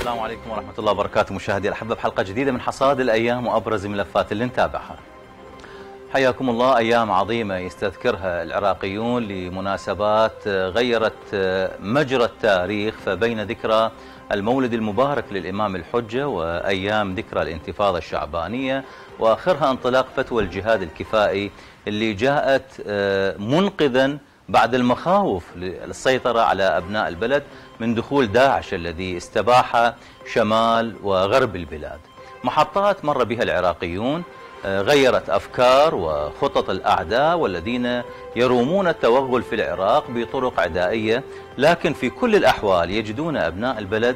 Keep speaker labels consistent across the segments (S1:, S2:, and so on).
S1: السلام عليكم ورحمة الله وبركاته. مشاهدي الأحبة بحلقة جديدة من حصاد الأيام وأبرز الملفات اللي نتابعها. حياكم الله. أيام عظيمة يستذكرها العراقيون لمناسبات غيرت مجرى التاريخ، فبين ذكرى المولد المبارك للإمام الحجة وأيام ذكرى الانتفاضة الشعبانية، وآخرها انطلاق فتوى الجهاد الكفائي اللي جاءت منقذا بعد المخاوف للسيطرة على أبناء البلد من دخول داعش الذي استباح شمال وغرب البلاد. محطات مر بها العراقيون غيرت أفكار وخطط الأعداء والذين يرومون التوغل في العراق بطرق عدائية، لكن في كل الأحوال يجدون أبناء البلد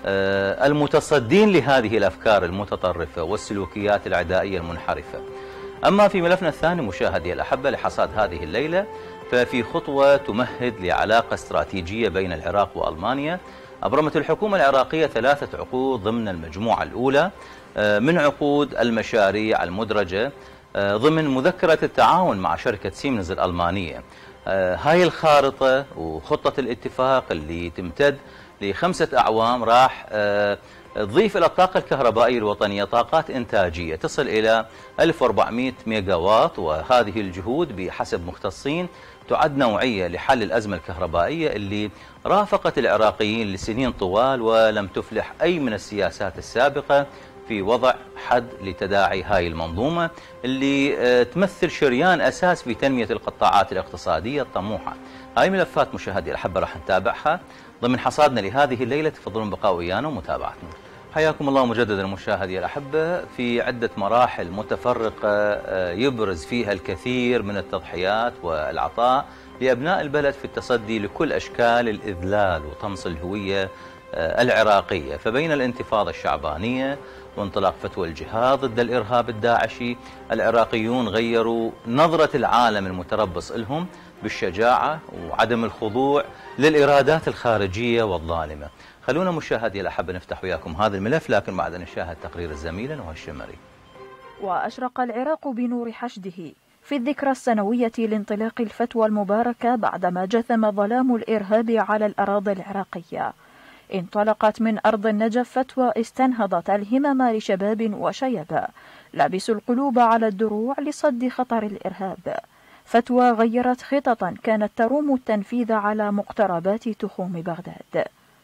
S1: المتصدين لهذه الأفكار المتطرفة والسلوكيات العدائية المنحرفة. أما في ملفنا الثاني مشاهدي الأحبة لحصاد هذه الليلة، ففي خطوة تمهد لعلاقة استراتيجية بين العراق وألمانيا. أبرمت الحكومة العراقية 3 عقود ضمن المجموعة الأولى من عقود المشاريع المدرجة ضمن مذكرة التعاون مع شركة سيمنز الألمانية. هاي الخارطة وخطة الاتفاق اللي تمتد ل5 أعوام راح تضيف إلى الطاقة الكهربائية الوطنية طاقات إنتاجية تصل إلى 1400 ميجا واط، وهذه الجهود بحسب مختصين تعد نوعية لحل الأزمة الكهربائية اللي رافقت العراقيين لسنين طوال، ولم تفلح أي من السياسات السابقة في وضع حد لتداعي هاي المنظومة اللي تمثل شريان أساس في تنمية القطاعات الاقتصادية الطموحة. هاي ملفات مشاهدي الأحبة راح نتابعها ضمن حصادنا لهذه الليلة. تفضلون بقاء ويانا ومتابعتنا. حياكم الله مجددا مشاهدي الأحبة. في عدة مراحل متفرقة يبرز فيها الكثير من التضحيات والعطاء لأبناء البلد في التصدي لكل أشكال الإذلال وطمس الهوية العراقية. فبين الانتفاضة الشعبانية وانطلاق فتوى الجهاد ضد الإرهاب الداعشي، العراقيون غيروا نظرة العالم المتربص لهم بالشجاعة وعدم الخضوع للإرادات الخارجية والظالمة. خلونا مشاهدي الأحبة نفتح وياكم هذا الملف، لكن بعد أن نشاهد تقرير الزميلة نهى الشمري.
S2: وأشرق العراق بنور حشده في الذكرى السنوية لانطلاق الفتوى المباركة بعدما جثم ظلام الإرهاب على الأراضي العراقية. انطلقت من أرض النجف فتوى استنهضت الهمم لشباب وشيبة لابسوا القلوب على الدروع لصد خطر الإرهاب. فتوى غيرت خططا كانت تروم التنفيذ على مقتربات تخوم بغداد.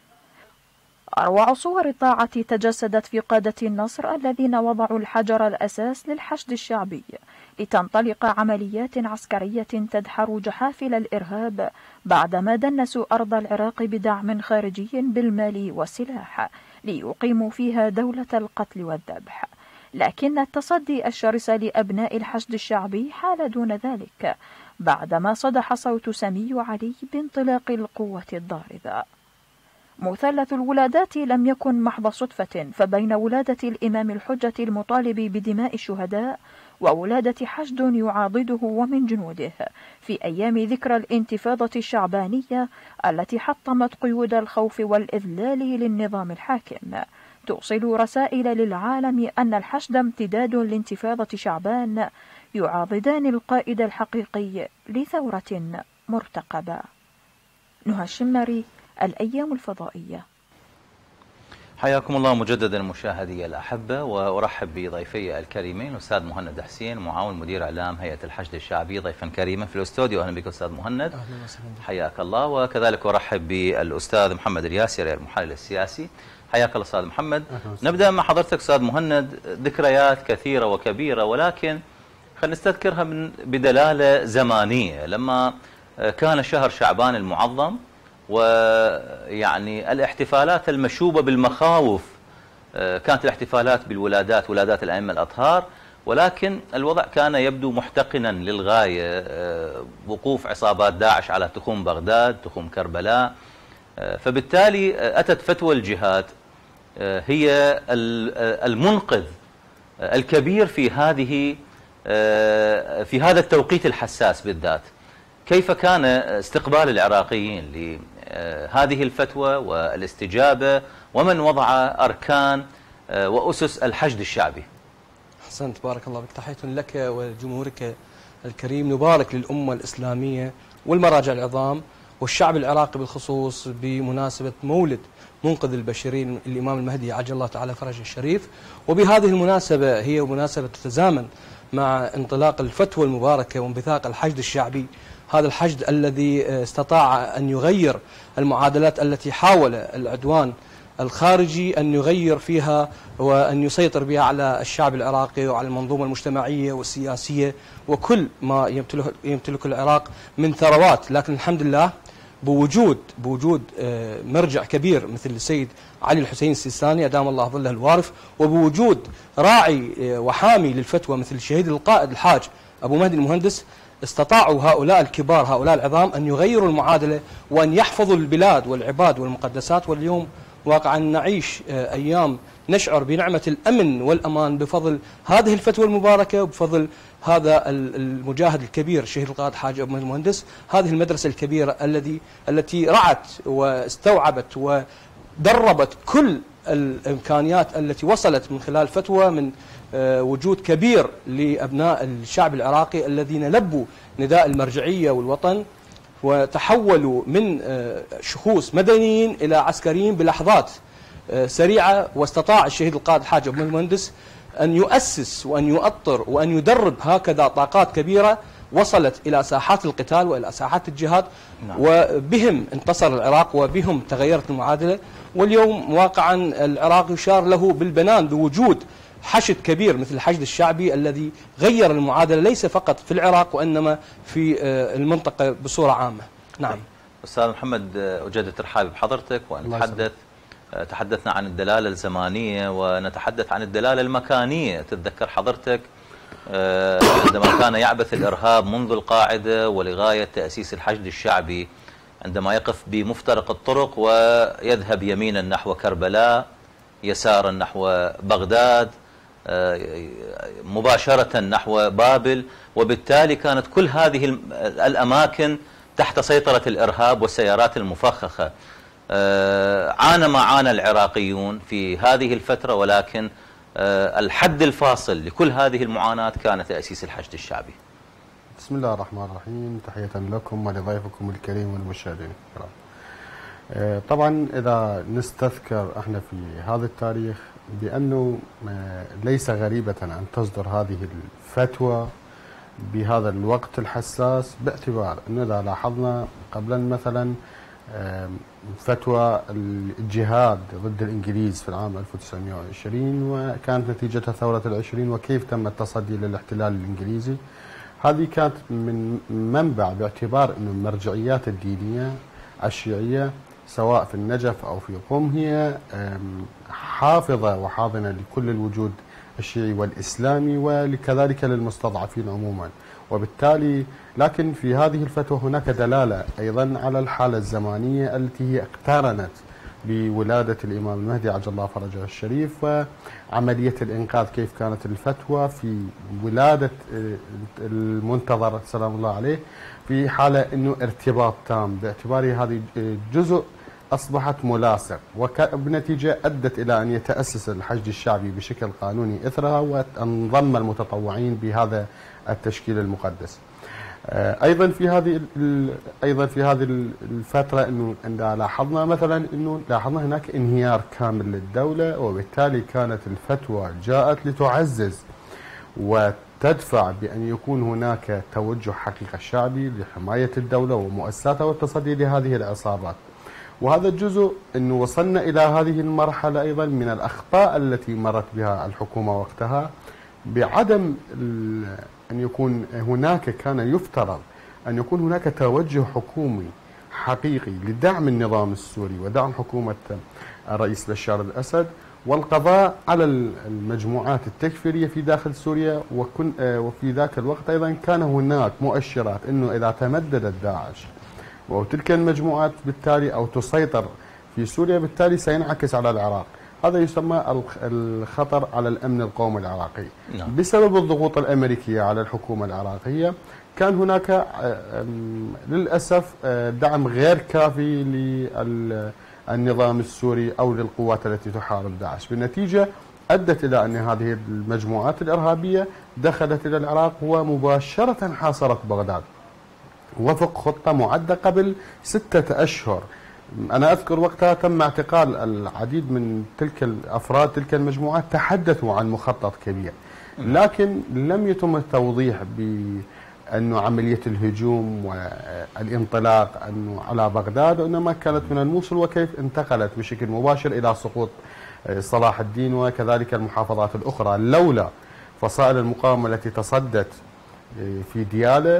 S2: أروع صور الطاعة تجسدت في قادة النصر الذين وضعوا الحجر الأساس للحشد الشعبي لتنطلق عمليات عسكرية تدحر جحافل الإرهاب بعدما دنسوا أرض العراق بدعم خارجي بالمال والسلاح ليقيموا فيها دولة القتل والذبح. لكن التصدي الشرس لأبناء الحشد الشعبي حال دون ذلك بعدما صدح صوت سمي علي بانطلاق القوة الضاربة. مثلث الولادات لم يكن محض صدفة، فبين ولادة الإمام الحجة المطالب بدماء الشهداء وولادة حشد يعاضده ومن جنوده في أيام ذكرى الانتفاضة الشعبانية التي حطمت قيود الخوف والإذلال للنظام الحاكم، توصل رسائل للعالم أن الحشد امتداد لانتفاضة شعبان يعاضدان القائد الحقيقي لثورة مرتقبة. نهى الشمري، الأيام الفضائية.
S1: حياكم الله مجددا مشاهدي الأحبة، وأرحب بضيفي الكريمين الأستاذ مهند حسين معاون مدير إعلام هيئة الحشد الشعبي ضيفا كريما في الاستوديو. أهلا بك أستاذ مهند.
S3: أهلا وسهلا.
S1: حياك الله. وكذلك أرحب بالأستاذ محمد الياسري المحلل السياسي. حياك الله أستاذ محمد. نبدأ مع حضرتك أستاذ مهند. ذكريات كثيرة وكبيرة، ولكن خلينا نستذكرها بدلالة زمانية. لما كان شهر شعبان المعظم ويعني الاحتفالات المشوبة بالمخاوف، كانت الاحتفالات بالولادات، ولادات الأئمة الأطهار، ولكن الوضع كان يبدو محتقنا للغاية. وقوف عصابات داعش على تخوم بغداد، تخوم كربلاء. فبالتالي أتت فتوى الجهاد هي المنقذ الكبير في هذا التوقيت الحساس بالذات. كيف كان استقبال العراقيين لهذه الفتوى والاستجابة، ومن وضع أركان وأسس الحشد الشعبي؟
S3: أحسنت، بارك الله بك. تحية لك ولجمهورك الكريم. نبارك للأمة الإسلامية والمراجع العظام والشعب العراقي بالخصوص بمناسبة مولد منقذ البشرين الإمام المهدي عجل الله تعالى فرجه الشريف. وبهذه المناسبة هي مناسبة تتزامن مع انطلاق الفتوى المباركة وانبثاق الحشد الشعبي، هذا الحشد الذي استطاع أن يغير المعادلات التي حاول العدوان الخارجي أن يغير فيها وأن يسيطر بها على الشعب العراقي وعلى المنظومة المجتمعية والسياسية وكل ما يمتلك العراق من ثروات. لكن الحمد لله بوجود مرجع كبير مثل السيد علي الحسين السيستاني أدام الله ظله الوارف، وبوجود راعي وحامي للفتوى مثل الشهيد القائد الحاج أبو مهدي المهندس، استطاعوا هؤلاء الكبار هؤلاء العظام أن يغيروا المعادلة وأن يحفظوا البلاد والعباد والمقدسات. واليوم واقعا نعيش أيام نشعر بنعمة الأمن والأمان بفضل هذه الفتوى المباركة وبفضل هذا المجاهد الكبير الشهيد القائد حاج أبو مهدي المهندس، هذه المدرسة الكبيرة التي رعت واستوعبت ودربت كل الإمكانيات التي وصلت من خلال فتوى من وجود كبير لأبناء الشعب العراقي الذين لبوا نداء المرجعية والوطن وتحولوا من شخوص مدنيين إلى عسكريين بلحظات سريعة. واستطاع الشهيد القائد الحاج أبو المهندس أن يؤسس وأن يؤطر وأن يدرب هكذا طاقات كبيرة وصلت إلى ساحات القتال وإلى ساحات الجهاد. وبهم انتصر العراق وبهم تغيرت المعادلة. واليوم واقعا العراق يشار له بالبنان بوجود حشد كبير مثل الحشد الشعبي الذي غير المعادلة ليس فقط في العراق وإنما في المنطقة بصورة عامة. نعم
S1: أستاذ محمد، أجدد ترحابي بحضرتك ونتحدث تحدثنا عن الدلالة الزمانية ونتحدث عن الدلالة المكانية. تتذكر حضرتك عندما كان يعبث الإرهاب منذ القاعدة ولغاية تأسيس الحشد الشعبي، عندما يقف بمفترق الطرق ويذهب يمينا نحو كربلاء، يسارا نحو بغداد، مباشرة نحو بابل، وبالتالي كانت كل هذه الأماكن تحت سيطرة الإرهاب والسيارات المفخخة. عانى ما عانى العراقيون في هذه الفترة، ولكن الحد الفاصل لكل هذه المعاناة كان تأسيس الحشد الشعبي.
S4: بسم الله الرحمن الرحيم، تحية لكم ولضيفكم الكريم والمشاهدين الكرام. طبعا إذا نستذكر احنا في هذا التاريخ بأنه ليس غريبة أن تصدر هذه الفتوى بهذا الوقت الحساس، باعتبار أنه إذا لاحظنا قبلا مثلا فتوى الجهاد ضد الإنجليز في العام 1920 وكانت نتيجتها ثورة العشرين وكيف تم التصدي للاحتلال الإنجليزي، هذه كانت من منبع باعتبار أن المرجعيات الدينية الشيعية سواء في النجف أو في قم هي حافظة وحاضنة لكل الوجود الشيعي والإسلامي وكذلك للمستضعفين عموما. وبالتالي لكن في هذه الفتوى هناك دلالة أيضا على الحالة الزمانية التي هي اقترنت بولادة الإمام المهدي عجل الله فرجه الشريف وعملية الإنقاذ، كيف كانت الفتوى في ولادة المنتظر سلام الله عليه في حالة أنه ارتباط تام، باعتباره هذه جزء أصبحت ملاصق وبنتيجة أدت إلى أن يتأسس الحشد الشعبي بشكل قانوني إثرها وانضم المتطوعين بهذا التشكيل المقدس. أيضا في هذه الفترة أنه لاحظنا مثلا أنه لاحظنا هناك انهيار كامل للدولة، وبالتالي كانت الفتوى جاءت لتعزز وتدفع بأن يكون هناك توجه حقيقة شعبي لحماية الدولة ومؤسساتها والتصدي لهذه العصابات. وهذا الجزء أنه وصلنا إلى هذه المرحلة أيضا من الأخطاء التي مرت بها الحكومة وقتها بعدم أن يكون هناك، كان يفترض أن يكون هناك توجه حكومي حقيقي لدعم النظام السوري ودعم حكومة الرئيس بشار الأسد والقضاء على المجموعات التكفيرية في داخل سوريا. وفي ذاك الوقت أيضا كان هناك مؤشرات أنه إذا تمددت داعش وتلك المجموعات بالتالي أو تسيطر في سوريا بالتالي سينعكس على العراق. هذا يسمى الخطر على الأمن القومي العراقي. بسبب الضغوط الأمريكية على الحكومة العراقية كان هناك للأسف دعم غير كافي للنظام السوري أو للقوات التي تحارب داعش، بالنتيجة أدت إلى أن هذه المجموعات الإرهابية دخلت إلى العراق ومباشرة حاصرت بغداد. وفق خطة معدة قبل 6 أشهر. أنا أذكر وقتها تم اعتقال العديد من تلك الأفراد، تلك المجموعات تحدثوا عن مخطط كبير، لكن لم يتم التوضيح بأنه عملية الهجوم والانطلاق أنه على بغداد، وإنما كانت من الموصل، وكيف انتقلت بشكل مباشر إلى سقوط صلاح الدين وكذلك المحافظات الأخرى، لولا فصائل المقاومة التي تصدت في ديالى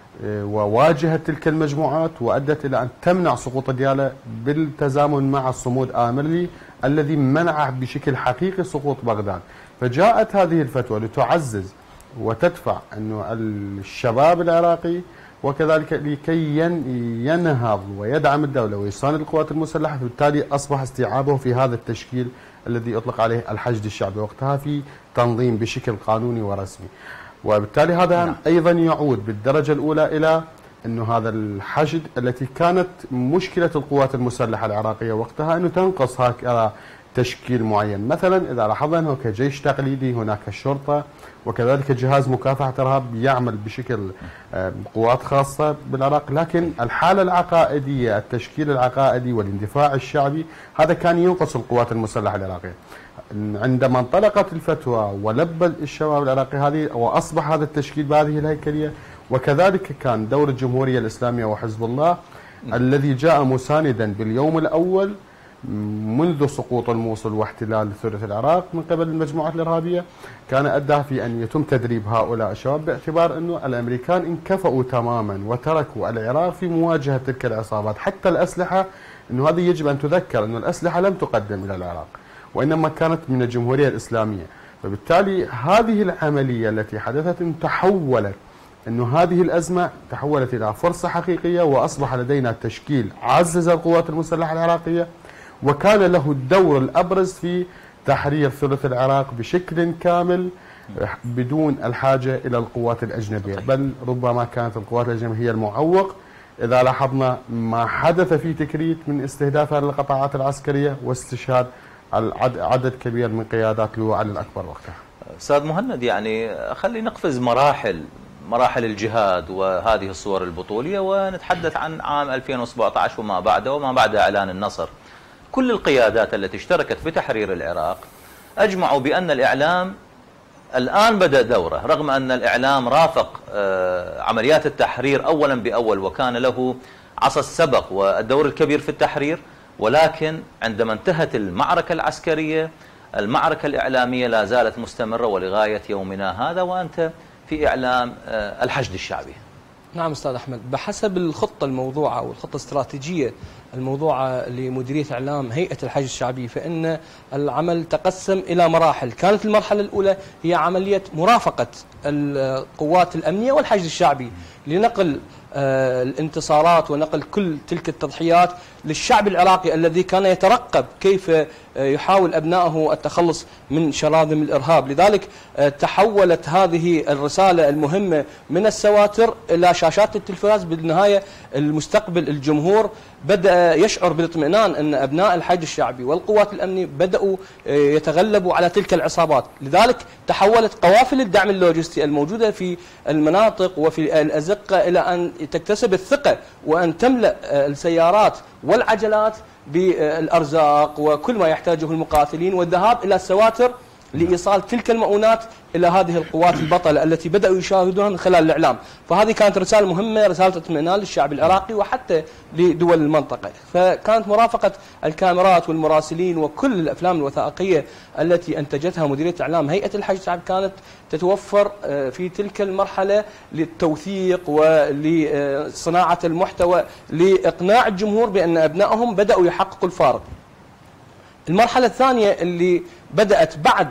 S4: وواجهت تلك المجموعات وأدت إلى أن تمنع سقوط ديالى بالتزامن مع صمود آمرلي الذي منع بشكل حقيقي سقوط بغداد. فجاءت هذه الفتوى لتعزز وتدفع أنه الشباب العراقي وكذلك لكي ينهض ويدعم الدولة ويساند القوات المسلحة، فبالتالي أصبح استيعابه في هذا التشكيل الذي يطلق عليه الحشد الشعبي وقتها في تنظيم بشكل قانوني ورسمي. وبالتالي هذا أيضا يعود بالدرجة الأولى إلى أنه هذا الحشد التي كانت مشكلة القوات المسلحة العراقية وقتها أنه تنقص هكذا تشكيل معين. مثلا إذا لاحظنا أنه كجيش تقليدي هناك الشرطة وكذلك جهاز مكافحة الإرهاب يعمل بشكل قوات خاصة بالعراق، لكن الحالة العقائدية، التشكيل العقائدي والاندفاع الشعبي هذا كان ينقص القوات المسلحة العراقية. عندما انطلقت الفتوى ولبى الشباب العراقي هذه وأصبح هذا التشكيل بهذه الهيكلية، وكذلك كان دور الجمهورية الإسلامية وحزب الله الذي جاء مساندا باليوم الأول منذ سقوط الموصل واحتلال ثلث العراق من قبل المجموعات الإرهابية، كان أدى في أن يتم تدريب هؤلاء الشباب، باعتبار أنه الأمريكان انكفأوا تماما وتركوا العراق في مواجهة تلك العصابات. حتى الأسلحة، أنه هذه يجب أن تذكر أن الأسلحة لم تقدم إلى العراق وإنما كانت من الجمهورية الإسلامية. فبالتالي هذه العملية التي حدثت تحولت، أنه هذه الأزمة تحولت إلى فرصة حقيقية، وأصبح لدينا تشكيل عزز القوات المسلحة العراقية وكان له الدور الأبرز في تحرير ثلث العراق بشكل كامل بدون الحاجة إلى القوات الأجنبية، بل ربما كانت القوات الأجنبية هي المعوق. إذا لاحظنا ما حدث في تكريت من استهدافها للقطاعات العسكرية واستشهاد عدد كبير من قيادات لواء علي الأكبر وقتها.
S1: أستاذ مهند، يعني خلينا نقفز مراحل الجهاد وهذه الصور البطولية ونتحدث عن عام 2017 وما بعده وما بعد إعلان النصر. كل القيادات التي اشتركت في تحرير العراق أجمعوا بأن الإعلام الآن بدأ دوره، رغم أن الإعلام رافق عمليات التحرير أولا بأول وكان له عصا السبق والدور الكبير في التحرير، ولكن عندما انتهت المعركة العسكرية المعركة الإعلامية لا زالت مستمرة ولغاية يومنا هذا، وأنت في إعلام الحشد الشعبي.
S3: نعم أستاذ أحمد، بحسب الخطة الموضوعة والخطة الاستراتيجية الموضوعة لمديرية إعلام هيئة الحشد الشعبي، فإن العمل تقسم إلى مراحل. كانت المرحلة الأولى هي عملية مرافقة القوات الأمنية والحشد الشعبي لنقل الانتصارات ونقل كل تلك التضحيات للشعب العراقي الذي كان يترقب كيف يحاول أبنائه التخلص من شراذم الإرهاب. لذلك تحولت هذه الرسالة المهمة من السواتر إلى شاشات التلفاز. بالنهاية المستقبل الجمهور بدأ يشعر بالاطمئنان أن أبناء الحشد الشعبي والقوات الأمنية بدأوا يتغلبوا على تلك العصابات. لذلك تحولت قوافل الدعم اللوجستي الموجودة في المناطق وفي الأزقة إلى أن تكتسب الثقة وأن تملأ السيارات والعجلات بالأرزاق وكل ما يحتاجه المقاتلين، والذهاب إلى السواتر لإيصال تلك المؤونات إلى هذه القوات البطلة التي بدأوا يشاهدونها من خلال الإعلام. فهذه كانت رسالة مهمة، رسالة اطمئنان للشعب العراقي وحتى لدول المنطقة. فكانت مرافقة الكاميرات والمراسلين وكل الأفلام الوثائقية التي أنتجتها مديرية إعلام هيئة الحشد الشعبي كانت تتوفر في تلك المرحلة للتوثيق ولصناعة المحتوى لإقناع الجمهور بأن أبنائهم بدأوا يحققوا الفارق. المرحلة الثانية اللي بدأت بعد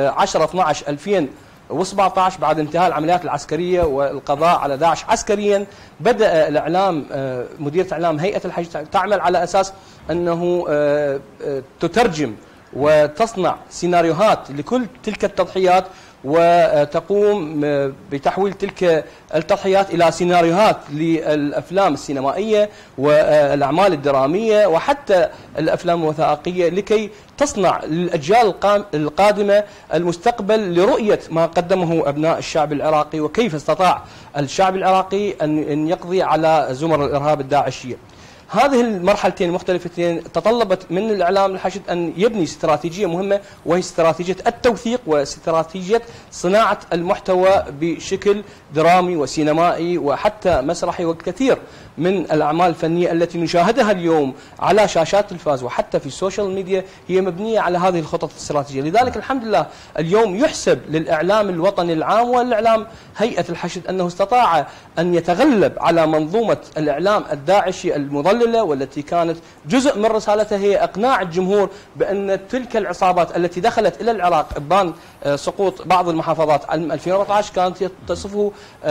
S3: 10/12/2017 بعد انتهاء العمليات العسكرية والقضاء على داعش عسكريا، بدأ الإعلام مديرية إعلام هيئة الحشد تعمل على أساس أنه تترجم وتصنع سيناريوهات لكل تلك التضحيات وتقوم بتحويل تلك التضحيات إلى سيناريوهات للأفلام السينمائية والأعمال الدرامية وحتى الأفلام الوثائقية لكي تصنع للأجيال القادمة المستقبل لرؤية ما قدمه أبناء الشعب العراقي وكيف استطاع الشعب العراقي أن يقضي على زمر الإرهاب الداعشية. هذه المرحلتين المختلفتين تطلبت من الإعلام الحشد أن يبني استراتيجية مهمة، وهي استراتيجية التوثيق واستراتيجية صناعة المحتوى بشكل درامي وسينمائي وحتى مسرحي. والكثير من الأعمال الفنية التي نشاهدها اليوم على شاشات التلفاز وحتى في السوشيال ميديا هي مبنية على هذه الخطط الاستراتيجية. لذلك الحمد لله اليوم يحسب للإعلام الوطني العام والإعلام هيئة الحشد أنه استطاع أن يتغلب على منظومة الإعلام الداعشي المضللة، والتي كانت جزء من رسالتها هي إقناع الجمهور بأن تلك العصابات التي دخلت إلى العراق إبان سقوط بعض المحافظات 2014 كانت تصفه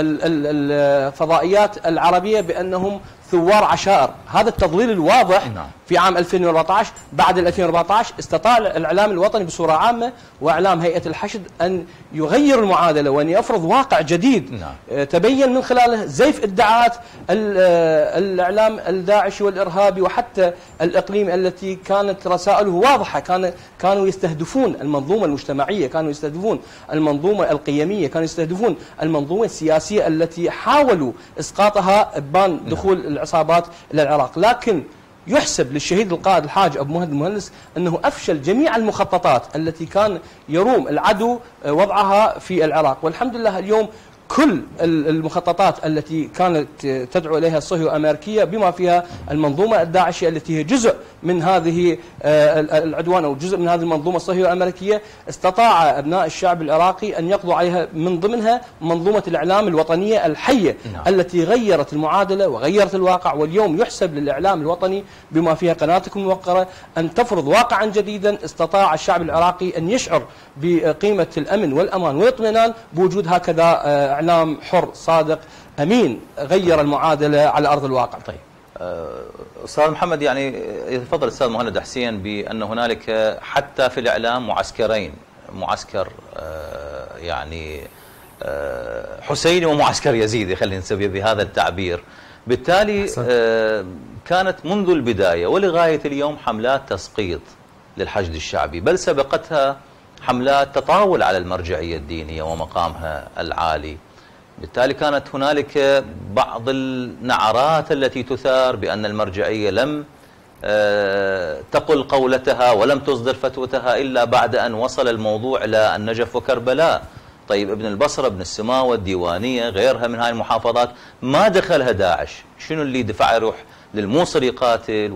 S3: الفضائيات العربية بأنهم ثوار عشائر. هذا التضليل الواضح في عام 2014. بعد 2014 استطاع الإعلام الوطني بصورة عامة وإعلام هيئة الحشد أن يغير المعادلة وأن يفرض واقع جديد تبين من خلاله زيف ادعاءات الإعلام الداعشي والإرهابي وحتى الإقليمي التي كانت رسائله واضحة. كانوا يستهدفون المنظومة المجتمعية، كانوا يستهدفون المنظومة القيمية، كانوا يستهدفون المنظومة السياسية التي حاولوا إسقاطها إبان دخول العصابات إلى العراق. لكن يحسب للشهيد القائد الحاج أبو مهند المهندس أنه أفشل جميع المخططات التي كان يروم العدو وضعها في العراق. والحمد لله اليوم كل المخططات التي كانت تدعو إليها الصهيونية الأمريكية بما فيها المنظومة الداعشية التي هي جزء من هذه العدوان أو جزء من هذه المنظومة الصهيونية الأمريكية، استطاع أبناء الشعب العراقي أن يقضوا عليها من ضمنها منظومة الإعلام الوطنية الحية التي غيرت المعادلة وغيرت الواقع. واليوم يحسب للإعلام الوطني بما فيها قناتكم الموقرة أن تفرض واقعا جديدا استطاع الشعب العراقي أن يشعر بقيمة الأمن والأمان والاطمئنان بوجود هكذا إعلام حر صادق أمين غير المعادلة على أرض الواقع.
S1: طيب أستاذ محمد، يعني يتفضل الأستاذ مهند حسين بأن هنالك حتى في الإعلام معسكرين، معسكر يعني حسيني ومعسكر يزيدي، خلينا نسميه بهذا التعبير. بالتالي كانت منذ البداية ولغاية اليوم حملات تسقيط للحشد الشعبي، بل سبقتها حملات تطاول على المرجعية الدينية ومقامها العالي. بالتالي كانت هنالك بعض النعرات التي تثار بأن المرجعية لم تقل قولتها ولم تصدر فتوتها إلا بعد أن وصل الموضوع إلى النجف وكربلاء. طيب ابن البصرة، ابن السماوة، الديوانية، غيرها من هذه المحافظات ما دخلها داعش. شنو اللي دفع يروح للموصل يقاتل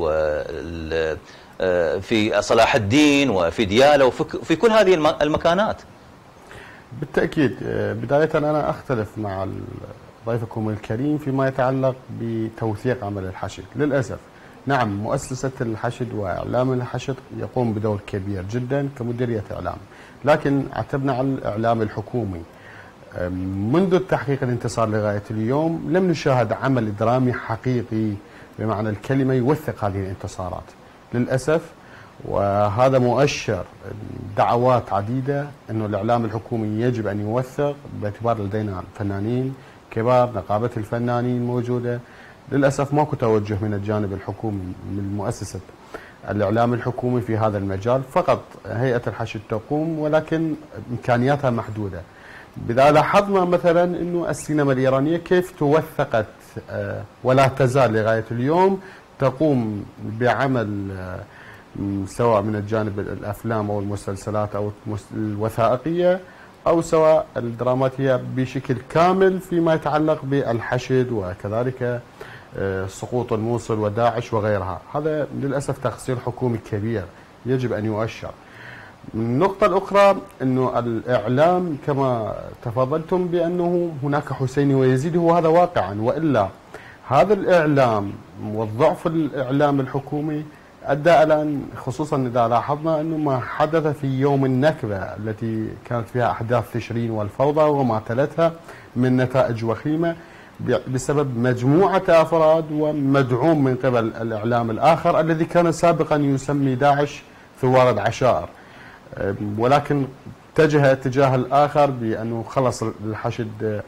S1: في صلاح الدين وفي ديالى وفي كل هذه المكانات؟
S4: بالتأكيد. بداية أنا أختلف مع ضيفكم الكريم فيما يتعلق بتوثيق عمل الحشد. للأسف نعم، مؤسسة الحشد وإعلام الحشد يقوم بدور كبير جدا كمديرية إعلام، لكن اعتبنا على الإعلام الحكومي منذ التحقيق الانتصار لغاية اليوم لم نشاهد عمل درامي حقيقي بمعنى الكلمة يوثق هذه الانتصارات للأسف. وهذا مؤشر دعوات عديدة أنه الإعلام الحكومي يجب أن يوثق، باعتبار لدينا فنانين كبار، نقابة الفنانين موجودة. للأسف ماكو توجه من الجانب الحكومي من مؤسسة الإعلام الحكومي في هذا المجال، فقط هيئة الحشد تقوم ولكن إمكانياتها محدودة. بذا لاحظنا مثلا أنه السينما الإيرانية كيف توثقت ولا تزال لغاية اليوم تقوم بعمل سواء من الجانب الأفلام أو المسلسلات أو الوثائقية أو سواء الدراماتية بشكل كامل فيما يتعلق بالحشد وكذلك سقوط الموصل وداعش وغيرها. هذا للأسف تقصير حكومي كبير يجب أن يؤشر. النقطة الأخرى أنه الإعلام كما تفضلتم بأنه هناك حسيني ويزيدي، وهذا واقعا، وإلا هذا الإعلام والضعف الإعلام الحكومي أدى إلى خصوصا إذا لاحظنا أنه ما حدث في يوم النكبة التي كانت فيها أحداث تشرين والفوضى وما تلتها من نتائج وخيمة بسبب مجموعة أفراد ومدعوم من قبل الإعلام الآخر الذي كان سابقا يسمي داعش ثوار العشائر. ولكن اتجه اتجاه الآخر بأنه خلص الحشد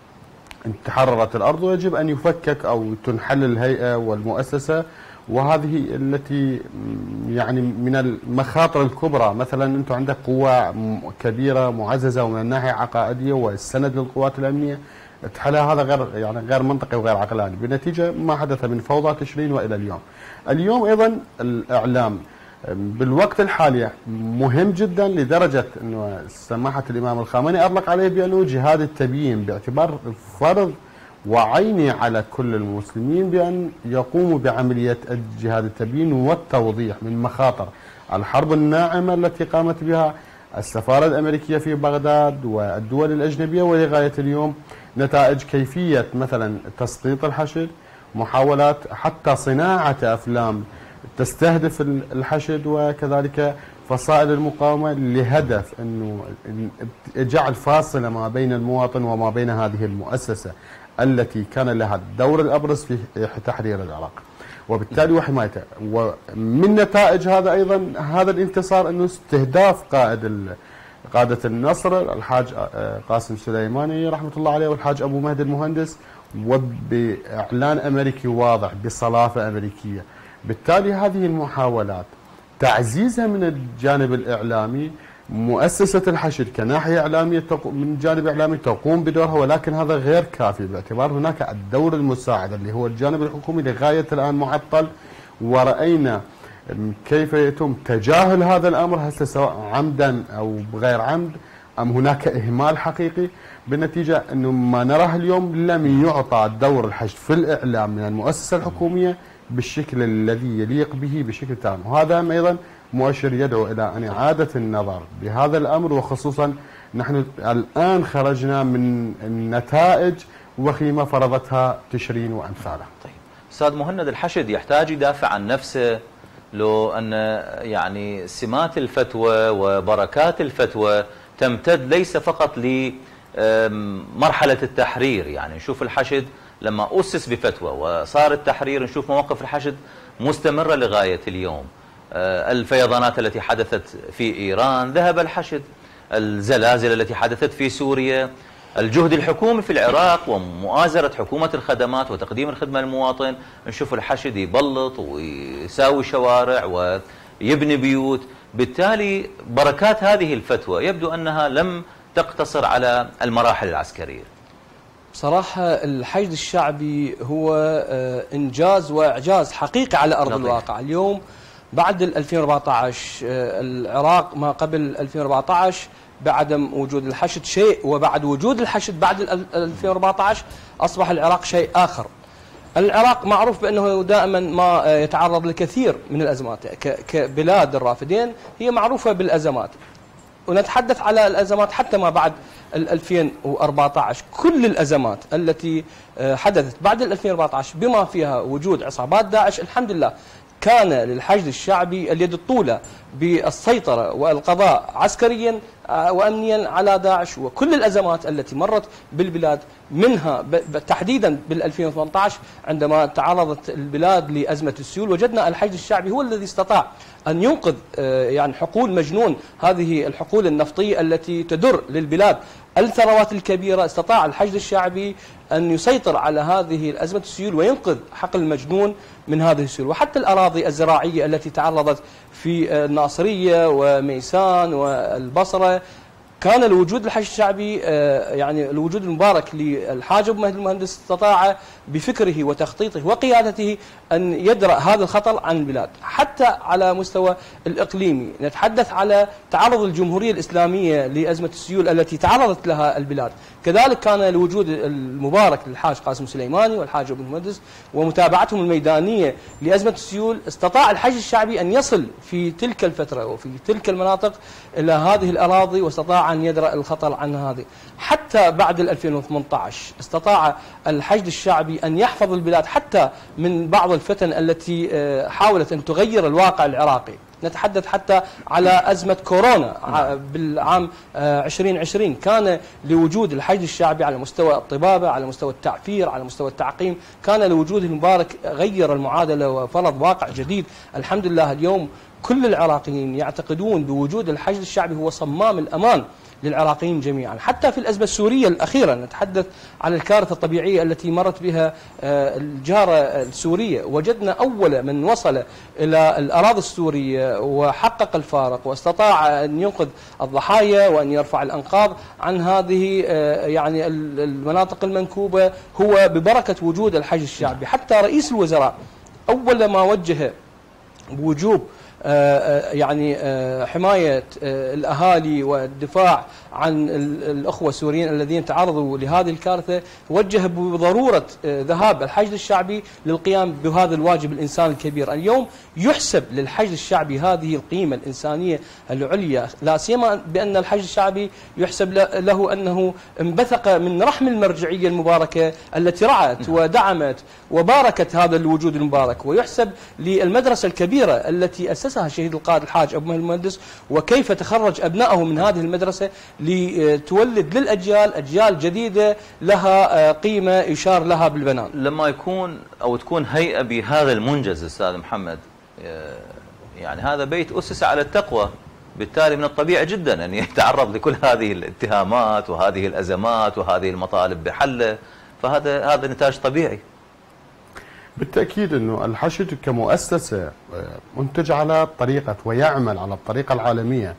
S4: تحررت الأرض ويجب أن يفكك أو تنحل الهيئة والمؤسسة، وهذه التي يعني من المخاطر الكبرى. مثلا أنتم عندك قوة كبيرة معززة ومن الناحية العقائدية والسند للقوات الأمنية، تحلها هذا غير منطقي وغير عقلاني، بنتيجة ما حدث من فوضى تشرين وإلى اليوم أيضا الإعلام بالوقت الحالي مهم جدا، لدرجة أنه سماحة الإمام الخامنئي أطلق عليه بأنه جهاد التبيين، باعتبار فرض وعيني على كل المسلمين بأن يقوموا بعملية جهاد التبيين والتوضيح من مخاطر الحرب الناعمة التي قامت بها السفارة الأمريكية في بغداد والدول الأجنبية، ولغاية اليوم نتائج كيفية مثلا تسقيط الحشد، محاولات حتى صناعة أفلام تستهدف الحشد، وكذلك فصائل المقاومة لهدف أنه جعل فاصلة ما بين المواطن وما بين هذه المؤسسة التي كان لها الدور الأبرز في تحرير العراق وبالتالي وحمايته. ومن نتائج هذا أيضا هذا الانتصار أنه استهداف قادة النصر الحاج قاسم سليماني رحمة الله عليه والحاج أبو مهدي المهندس، وبإعلان أمريكي واضح بصلافة أمريكية. بالتالي هذه المحاولات تعزيزها من الجانب الإعلامي، مؤسسة الحشد كناحية إعلامية من جانب إعلامي تقوم بدورها، ولكن هذا غير كافي باعتبار هناك الدور المساعد اللي هو الجانب الحكومي لغاية الآن معطل، ورأينا كيف يتم تجاهل هذا الأمر هسه سواء عمدا أو بغير عمد أم هناك إهمال حقيقي. بالنتيجة أنه ما نراه اليوم لم يعطى دور الحشد في الإعلام من المؤسسة الحكومية بالشكل الذي يليق به بشكل تام، وهذا أيضا مؤشر يدعو إلى أن إعادة النظر بهذا الأمر، وخصوصا نحن الآن خرجنا من النتائج وخيمة فرضتها تشرين وأمثاله.
S1: طيب أستاذ مهند، الحشد يحتاج يدافع عن نفسه لو أن يعني سمات الفتوى وبركات الفتوى تمتد ليس فقط لمرحلة التحرير، يعني نشوف الحشد لما أسس بفتوى وصار التحرير نشوف مواقف الحشد مستمرة لغاية اليوم. الفيضانات التي حدثت في إيران ذهب الحشد، الزلازل التي حدثت في سوريا، الجهد الحكومي في العراق ومؤازرة حكومة الخدمات وتقديم الخدمة للمواطن، نشوف الحشد يبلط ويساوي شوارع ويبني بيوت. بالتالي بركات هذه الفتوى يبدو أنها لم تقتصر على المراحل العسكرية.
S3: بصراحة الحشد الشعبي هو إنجاز وإعجاز حقيقي على أرض الواقع. اليوم بعد 2014 العراق ما قبل 2014 بعدم وجود الحشد شيء، وبعد وجود الحشد بعد 2014 أصبح العراق شيء آخر. العراق معروف بأنه دائما ما يتعرض لكثير من الأزمات، كبلاد الرافدين هي معروفة بالأزمات، ونتحدث على الأزمات حتى ما بعد 2014. كل الأزمات التي حدثت بعد 2014 بما فيها وجود عصابات داعش، الحمد لله كان للحشد الشعبي اليد الطولة بالسيطرة والقضاء عسكريا وأمنيا على داعش. وكل الأزمات التي مرت بالبلاد منها تحديدا بال2018 عندما تعرضت البلاد لأزمة السيول، وجدنا الحشد الشعبي هو الذي استطاع أن ينقذ يعني حقول مجنون، هذه الحقول النفطية التي تدر للبلاد الثروات الكبيرة. استطاع الحشد الشعبي أن يسيطر على هذه الأزمة السيول وينقذ حقل مجنون من هذه السيول. وحتى الأراضي الزراعية التي تعرضت في الناصرية وميسان والبصرة كان الوجود الحشد الشعبي يعني الوجود المبارك للحاج أبو مهدي المهندس استطاع بفكره وتخطيطه وقيادته أن يدرأ هذا الخطر عن البلاد. حتى على مستوى الإقليمي نتحدث على تعرض الجمهورية الإسلامية لأزمة السيول التي تعرضت لها البلاد، كذلك كان الوجود المبارك للحاج قاسم سليماني والحاج أبو المهندس ومتابعتهم الميدانية لأزمة السيول. استطاع الحشد الشعبي أن يصل في تلك الفترة وفي تلك المناطق إلى هذه الأراضي، واستطاع أن يدرأ الخطر عن هذه. حتى بعد 2018 استطاع الحشد الشعبي أن يحفظ البلاد حتى من بعض الفتن التي حاولت أن تغير الواقع العراقي. نتحدث حتى على أزمة كورونا بالعام 2020 كان لوجود الحشد الشعبي على مستوى الطبابة، على مستوى التعفير، على مستوى التعقيم، كان لوجود المبارك غير المعادلة وفرض واقع جديد. الحمد لله اليوم كل العراقيين يعتقدون بوجود الحشد الشعبي هو صمام الأمان للعراقيين جميعا. حتى في الأزمة السورية الأخيرة نتحدث عن الكارثة الطبيعية التي مرت بها الجارة السورية، وجدنا أول من وصل إلى الأراضي السورية وحقق الفارق واستطاع أن ينقذ الضحايا وأن يرفع الأنقاض عن هذه يعني المناطق المنكوبة هو ببركة وجود الحشد الشعبي. حتى رئيس الوزراء أول ما وجه بوجوب يعني حماية الأهالي والدفاع عن الأخوة السوريين الذين تعرضوا لهذه الكارثة، وجه بضرورة ذهاب الحشد الشعبي للقيام بهذا الواجب الإنساني الكبير. اليوم يحسب للحشد الشعبي هذه القيمة الإنسانية العليا، لا سيما بأن الحشد الشعبي يحسب له أنه انبثق من رحم المرجعية المباركة التي رعت ودعمت وباركت هذا الوجود المبارك، ويحسب للمدرسة الكبيرة التي أسسها الشهيد القائد الحاج أبو مهدي المهندس، وكيف تخرج أبنائه من هذه المدرسة لتولد للأجيال أجيال جديدة لها قيمة يشار لها بالبنان.
S1: لما يكون أو تكون هيئة بهذا المنجز أستاذ محمد، يعني هذا بيت أسس على التقوى، بالتالي من الطبيعي جدا أن يتعرض لكل هذه الاتهامات وهذه الأزمات وهذه المطالب بحله، فهذا نتاج طبيعي.
S4: بالتأكيد أنه الحشد كمؤسسة منتج على طريقة ويعمل على الطريقة العالمية.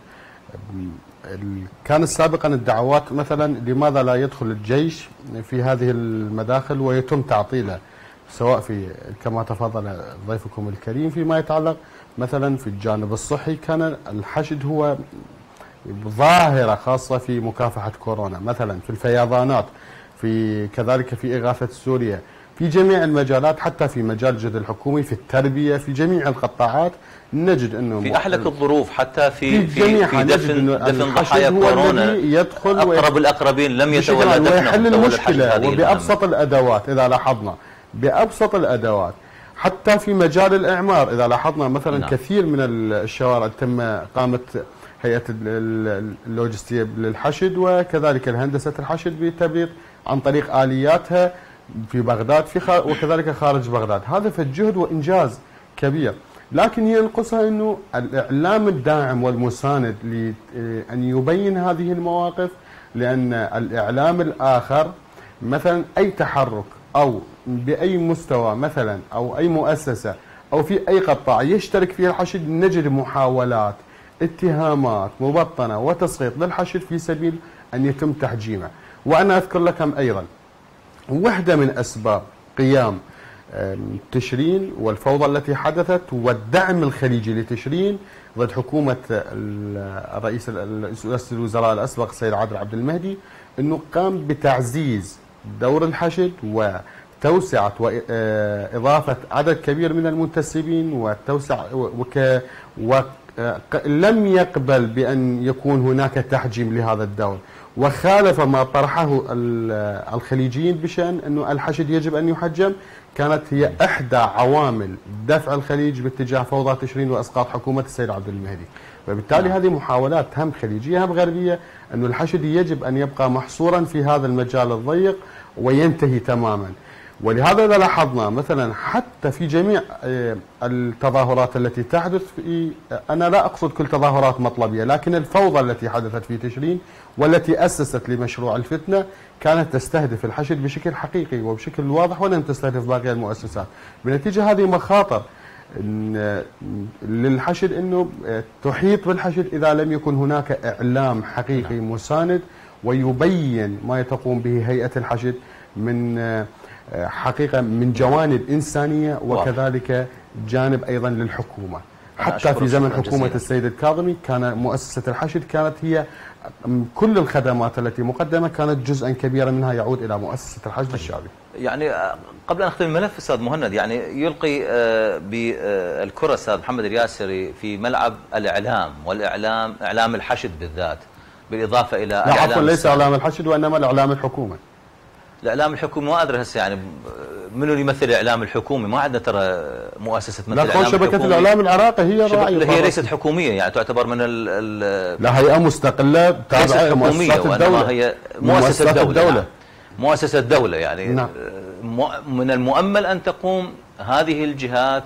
S4: كان سابقا الدعوات مثلا لماذا لا يدخل الجيش في هذه المداخل ويتم تعطيله، سواء في كما تفضل ضيفكم الكريم فيما يتعلق مثلا في الجانب الصحي، كان الحشد هو ظاهرة خاصة في مكافحة كورونا، مثلا في الفيضانات، في كذلك في إغاثة سوريا، في جميع المجالات، حتى في مجال الجهد الحكومي، في التربية، في جميع القطاعات نجد انه
S1: في احلك الظروف، حتى في
S4: دفن
S1: ضحايا كورونا
S4: يدخل
S1: اقرب الاقربين لم يتولى دفنهم
S4: ويحل المشكلة وبأبسط الادوات. اذا لاحظنا بأبسط الادوات، حتى في مجال الاعمار اذا لاحظنا مثلا نعم. كثير من الشوارع تم قامت هيئة اللوجستية للحشد وكذلك الهندسة الحشد بتبريد عن طريق آلياتها في بغداد وكذلك خارج بغداد. هذا فالجهد وإنجاز كبير، لكن ينقصها أنه الإعلام الداعم والمساند لأن يبين هذه المواقف، لأن الإعلام الآخر مثلا أي تحرك أو بأي مستوى مثلا أو أي مؤسسة أو في أي قطاع يشترك فيه الحشد نجد محاولات، اتهامات مبطنة وتسقيط للحشد في سبيل أن يتم تحجيمه. وأنا أذكر لكم أيضا واحدة من أسباب قيام تشرين والفوضى التي حدثت والدعم الخليجي لتشرين ضد حكومة رئيس الوزراء الأسبق السيد عادل عبد المهدي، أنه قام بتعزيز دور الحشد وتوسعة وإضافة عدد كبير من المنتسبين وتوسع ولم يقبل بأن يكون هناك تحجيم لهذا الدور، وخالف ما طرحه الخليجيين بشأن أنه الحشد يجب أن يحجم. كانت هي إحدى عوامل دفع الخليج باتجاه فوضى تشرين وإسقاط حكومة السيد عبد المهدي. وبالتالي هذه محاولات هم خليجية هم غربية أنه الحشد يجب أن يبقى محصورا في هذا المجال الضيق وينتهي تماما. ولهذا إذا لاحظنا مثلا حتى في جميع التظاهرات التي تحدث أنا لا أقصد كل تظاهرات مطلبية، لكن الفوضى التي حدثت في تشرين والتي أسست لمشروع الفتنة كانت تستهدف الحشد بشكل حقيقي وبشكل واضح، ولم تستهدف باقي المؤسسات. بنتيجة هذه مخاطر للحشد أنه تحيط بالحشد إذا لم يكن هناك إعلام حقيقي مساند ويبين ما تقوم به هيئة الحشد من حقيقة من جوانب إنسانية وكذلك جانب أيضا للحكومة. حتى في زمن حكومة السيد الكاظمي كان مؤسسة الحشد كانت هي كل الخدمات التي مقدمة كانت جزءا كبيرا منها يعود إلى مؤسسة الحشد الشعبي.
S1: يعني قبل أن أختم الملف أستاذ مهند، يعني يلقي بالكرة أستاذ محمد الياسري في ملعب الإعلام والإعلام إعلام الحشد بالذات، بالإضافة إلى
S4: لا عفوا ليس إعلام الحشد وإنما الإعلام الحكومة.
S1: الإعلام الحكومي ما أدري هسه يعني منو اللي يمثل الاعلام الحكومي؟ ما عندنا ترى مؤسسه تمثل الاعلام
S4: الحكومي. شبكه الاعلام العراقي هي الراعي،
S1: هي ليست حكوميه، يعني تعتبر من
S4: لا، هيئه مستقله تابعه
S1: لمؤسسات الدوله، هي مؤسسه الدوله. نعم. مؤسسه الدوله يعني. نعم. من المؤمل ان تقوم هذه الجهات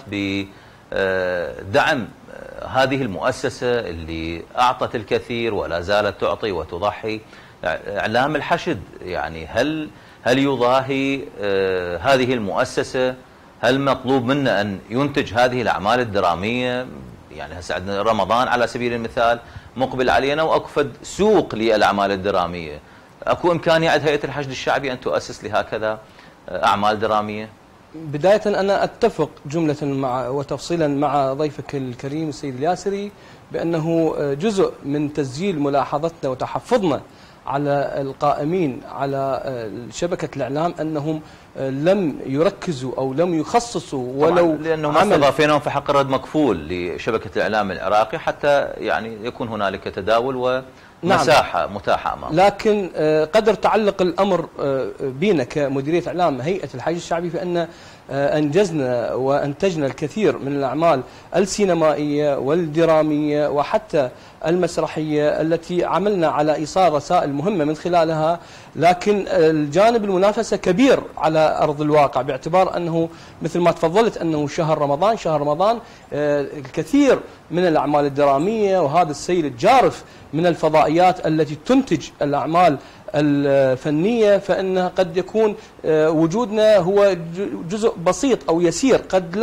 S1: بدعم هذه المؤسسه اللي اعطت الكثير ولا زالت تعطي وتضحي. اعلام الحشد يعني هل يضاهي هذه المؤسسة؟ هل مطلوب منا أن ينتج هذه الأعمال الدرامية؟ يعني هسه عندنا رمضان على سبيل المثال مقبل علينا، وأكفد سوق للأعمال الدرامية. أكو إمكانية عند هيئة الحشد الشعبي أن تؤسس لهكذا أعمال درامية؟
S3: بداية أنا أتفق جملة وتفصيلا مع ضيفك الكريم السيد الياسري بأنه جزء من تسجيل ملاحظتنا وتحفظنا على القائمين على شبكة الإعلام أنهم لم يركزوا أو لم يخصصوا ولو
S1: لأنهم استضافينهم في حق رد مكفول لشبكة الإعلام العراقي حتى يعني يكون هنالك تداول ومساحة نعم. متاحة أمامهم.
S3: لكن قدر تعلق الأمر بينا كمديرية إعلام هيئة الحشد الشعبي فإن أنجزنا وأنتجنا الكثير من الأعمال السينمائية والدرامية وحتى المسرحية التي عملنا على إيصال رسائل مهمة من خلالها. لكن الجانب المنافسة كبير على أرض الواقع باعتبار أنه مثل ما تفضلت أنه شهر رمضان الكثير من الأعمال الدرامية وهذا السيل الجارف من الفضائيات التي تنتج الأعمال الفنية، فإنها قد يكون وجودنا هو جزء بسيط أو يسير قد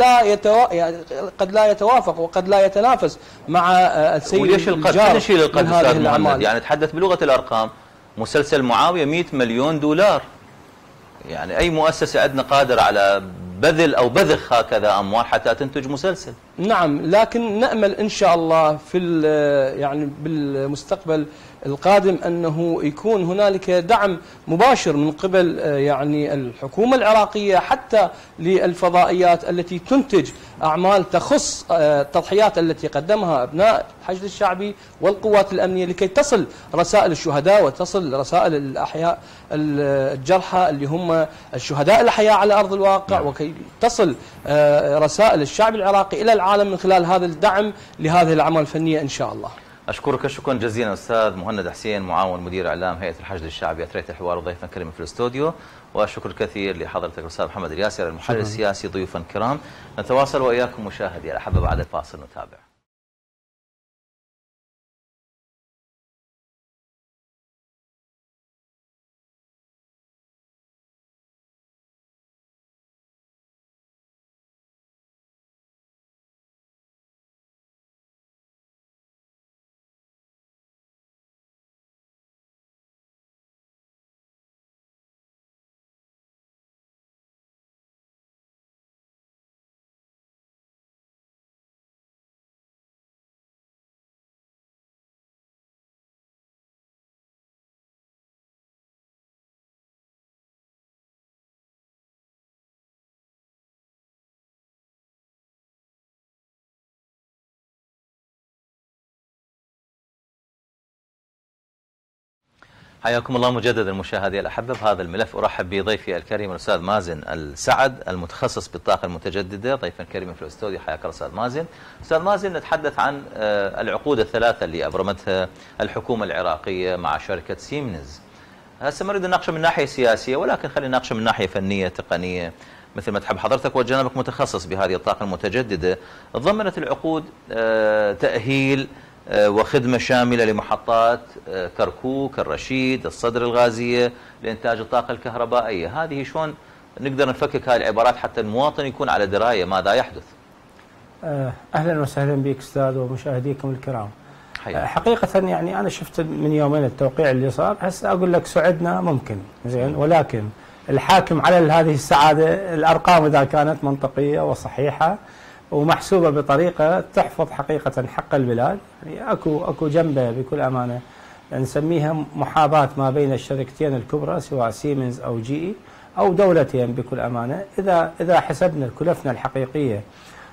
S3: لا يتوافق وقد لا يتنافس مع السيل الجارف
S1: من هذه الأعمال. يعني تحدث بلغة الأرقام، مسلسل معاوية 100 مليون دولار. يعني أي مؤسسة عندنا قادرة على بذل أو بذخ هكذا أموال حتى تنتج مسلسل؟
S3: نعم، لكن نأمل إن شاء الله في يعني بالمستقبل القادم أنه يكون هنالك دعم مباشر من قبل يعني الحكومة العراقية حتى للفضائيات التي تنتج أعمال تخص التضحيات التي قدمها أبناء الحشد الشعبي والقوات الأمنية لكي تصل رسائل الشهداء وتصل رسائل الأحياء الجرحى اللي هم الشهداء الأحياء على أرض الواقع، وكي تصل رسائل الشعب العراقي إلى العالم من خلال هذا الدعم لهذه الأعمال الفنية إن شاء الله.
S1: أشكرك شكرا جزيلا أستاذ مهند حسين، معاون مدير إعلام هيئة الحشد الشعبي، أثريت الحوار وضيفا كريما في الاستوديو. وشكر كثير لحضرتك الأستاذ محمد الياسر المحلل السياسي، ضيوفا كرام. نتواصل وإياكم مشاهدي الأحبة بعد الفاصل نتابع. حياكم الله مجددا مشاهدي الأحبة. بهذا الملف أرحب بضيفي الكريم الأستاذ مازن السعد المتخصص بالطاقة المتجددة، ضيفا كريما في الاستوديو. حياك الله أستاذ مازن. أستاذ مازن، نتحدث عن العقود الثلاثة اللي أبرمتها الحكومة العراقية مع شركة سيمنز. هسه ما نريد نناقشه من ناحية سياسية، ولكن خلينا نناقشه من ناحية فنية تقنية مثل ما تحب حضرتك، وجانبك متخصص بهذه الطاقة المتجددة. تضمنت العقود تأهيل وخدمة شاملة لمحطات كركوك، الرشيد، الصدر، الغازية لإنتاج الطاقة الكهربائية. هذه شلون نقدر نفكك هاي العبارات حتى المواطن يكون على دراية ماذا يحدث؟
S5: أهلا وسهلا بك أستاذ ومشاهديكم الكرام. حقيقة يعني أنا شفت من يومين التوقيع اللي صار، هسه أقول لك سعدنا ممكن زين، ولكن الحاكم على هذه السعادة الأرقام إذا كانت منطقية وصحيحة ومحسوبة بطريقة تحفظ حقيقة حق البلاد. يعني أكو جنبه بكل أمانة نسميها محاباة ما بين الشركتين الكبرى سواء سيمنز أو جي أو دولتين بكل أمانة. إذا حسبنا الكلفنا الحقيقية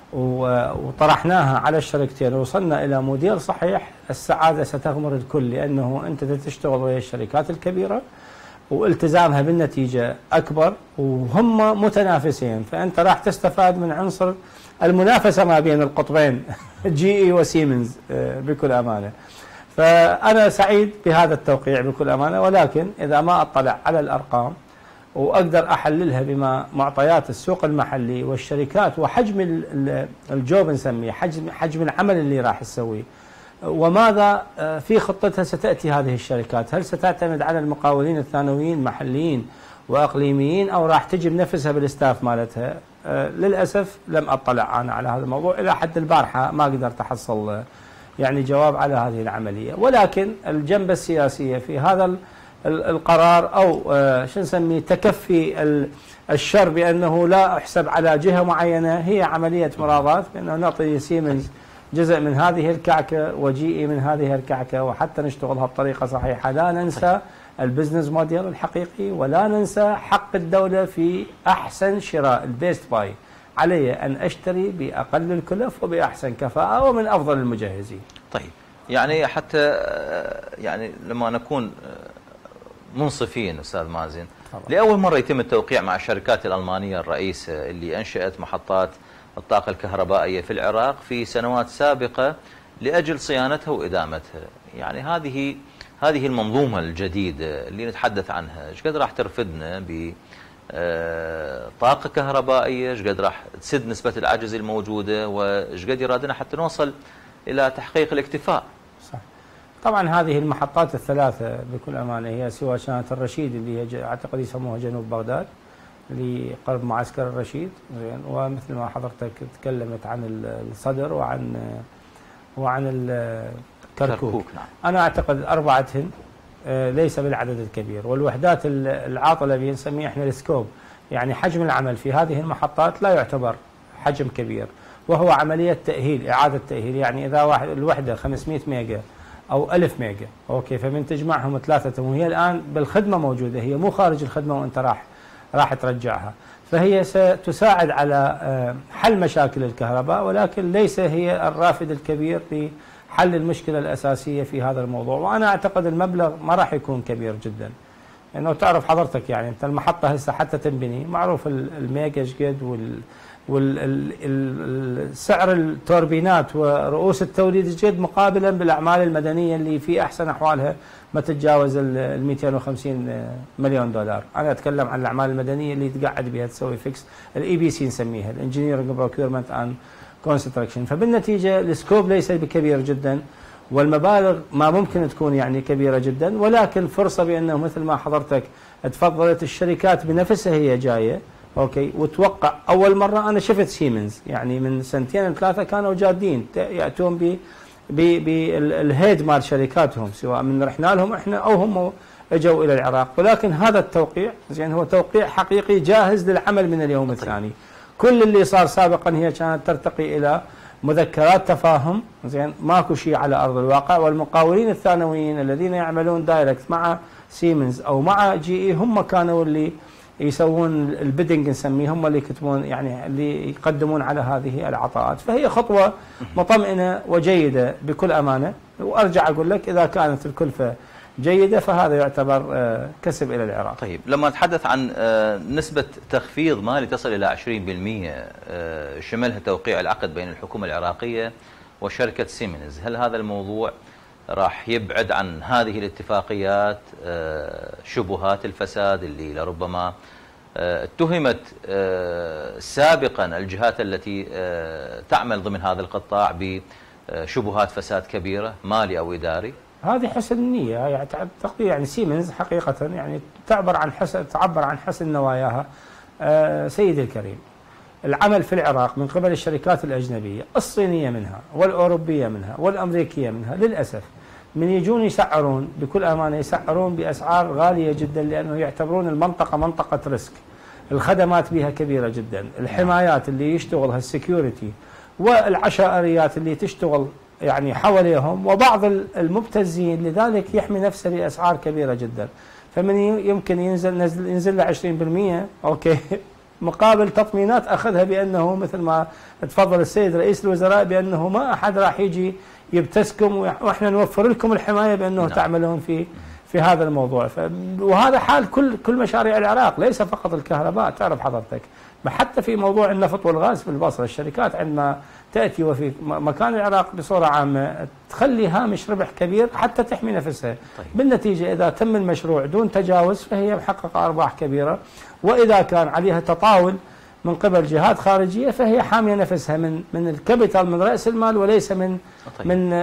S5: وطرحناها على الشركتين ووصلنا إلى موديل صحيح، السعادة ستغمر الكل، لأنه أنت تشتغل ويا الشركات الكبيرة والتزامها بالنتيجة أكبر وهم متنافسين، فأنت راح تستفاد من عنصر المنافسة ما بين القطبين GE وسيمنز بكل أمانة. فأنا سعيد بهذا التوقيع بكل أمانة، ولكن إذا ما أطلع على الأرقام وأقدر أحللها بما معطيات السوق المحلي والشركات وحجم الجوب نسميه، حجم العمل اللي راح تسويه، وماذا في خطتها ستأتي هذه الشركات، هل ستعتمد على المقاولين الثانويين محليين وأقليميين أو راح تجي بنفسها بالاستاف مالتها. للأسف لم أطلع أنا على هذا الموضوع، إلى حد البارحة ما قدرت أحصل يعني جواب على هذه العملية. ولكن الجنبة السياسية في هذا القرار أو شو نسميه تكفي الشر بأنه لا أحسب على جهة معينة، هي عملية مراضات بأنه نعطي سيمنز جزء من هذه الكعكة وجيئي من هذه الكعكة، وحتى نشتغلها بطريقة صحيحة. لا ننسى البزنس موديل الحقيقي، ولا ننسى حق الدولة في أحسن شراء البيست باي. علي أن أشتري بأقل الكلف وبأحسن كفاءة ومن أفضل المجهزين.
S1: طيب، يعني حتى يعني لما نكون منصفين أستاذ مازن، لأول مرة يتم التوقيع مع الشركات الألمانية الرئيسة اللي أنشأت محطات الطاقة الكهربائية في العراق في سنوات سابقة لأجل صيانتها وإدامتها. يعني هذه المنظومة الجديدة اللي نتحدث عنها، ايش قد راح ترفدنا بطاقة كهربائية، ايش قد راح تسد نسبة العجز الموجودة، وايش قد يرادنا حتى نوصل إلى تحقيق الاكتفاء.
S5: صح. طبعا هذه المحطات الثلاثة بكل أمانة هي سواء كانت الرشيد اللي هي أعتقد يسموها جنوب بغداد اللي قرب معسكر الرشيد، ومثل ما حضرتك تكلمت عن الصدر وعن الكركوك.
S1: نعم.
S5: أنا أعتقد أربعتهن ليس بالعدد الكبير، والوحدات العاطلة اللي نسميها احنا السكوب، يعني حجم العمل في هذه المحطات لا يعتبر حجم كبير، وهو عملية تأهيل، إعادة تأهيل. يعني إذا الوحدة 500 ميجا أو 1000 ميجا، أوكي، فمن تجمعهم ثلاثة وهي الآن بالخدمة موجودة، هي مو خارج الخدمة وأنت راح ترجعها، فهي ستساعد على حل مشاكل الكهرباء، ولكن ليس هي الرافد الكبير لحل المشكلة الأساسية في هذا الموضوع. وأنا أعتقد المبلغ ما راح يكون كبير جدا، لأنه تعرف حضرتك يعني أنت المحطة هسه حتى تنبني معروف الميجا قد والسعر التوربينات ورؤوس التوليد قد مقابلا بالأعمال المدنية اللي في أحسن أحوالها ما تتجاوز ال 250 مليون دولار. أنا أتكلم عن الأعمال المدنية اللي تقعد بها تسوي فيكس، الEPC نسميها الانجينيرنج بروكيورمنت اند كونستراكشن. فبالنتيجة السكوب ليس بكبير جدا، والمبالغ ما ممكن تكون يعني كبيرة جدا، ولكن فرصة بأنه مثل ما حضرتك تفضلت الشركات بنفسها هي جاية، اوكي، وتوقع اول مره انا شفت سيمنز يعني من سنتين ثلاثه كانوا جادين ياتون بالهيد مال شركاتهم، سواء من رحنا لهم احنا او هم اجوا الى العراق. ولكن هذا التوقيع زين هو توقيع حقيقي جاهز للعمل من اليوم الثاني. كل اللي صار سابقا هي كانت ترتقي الى مذكرات تفاهم، زين ماكو شيء على ارض الواقع. والمقاولين الثانويين الذين يعملون دايركت مع سيمنز او مع GE هم كانوا اللي يسوون البيدنج نسميه، هم اللي يكتبون يعني اللي يقدمون على هذه العطاءات. فهي خطوة مطمئنة وجيدة بكل أمانة، وأرجع أقول لك إذا كانت الكلفة جيدة فهذا يعتبر كسب إلى العراق.
S1: طيب، لما نتحدث عن نسبة تخفيض مالي تصل إلى 20% شملها توقيع العقد بين الحكومة العراقية وشركة سيمنز، هل هذا الموضوع راح يبعد عن هذه الاتفاقيات شبهات الفساد اللي لربما اتهمت سابقا الجهات التي تعمل ضمن هذا القطاع بشبهات فساد كبيرة مالي أو إداري؟
S5: هذه حسن النية، يعني سيمنز حقيقة يعني تعبر عن حسن نواياها. سيدي الكريم، العمل في العراق من قبل الشركات الأجنبية الصينية منها والأوروبية منها والأمريكية منها للأسف من يجون يسعرون بكل أمانة يسعرون بأسعار غالية جدا، لأنه يعتبرون المنطقة منطقة ريسك، الخدمات بها كبيرة جدا، الحمايات اللي يشتغلها السكيورتي والعشائريات اللي تشتغل يعني حواليهم وبعض المبتزين، لذلك يحمي نفسه بأسعار كبيرة جدا. فمن يمكن ينزل له 20% اوكي مقابل تطمينات اخذها بانه مثل ما تفضل السيد رئيس الوزراء بانه ما احد راح يجي يبتسكم واحنا نوفر لكم الحمايه بانه تعملون في هذا الموضوع. وهذا حال كل مشاريع العراق، ليس فقط الكهرباء. تعرف حضرتك حتى في موضوع النفط والغاز في البصره، الشركات عندما تأتي وفي مكان العراق بصورة عامة تخلي هامش ربح كبير حتى تحمي نفسها. طيب. بالنتيجة إذا تم المشروع دون تجاوز فهي محققة أرباح كبيرة، وإذا كان عليها تطاول من قبل جهات خارجية فهي حامية نفسها من الكابيتال، من رأس المال، وليس من طيب.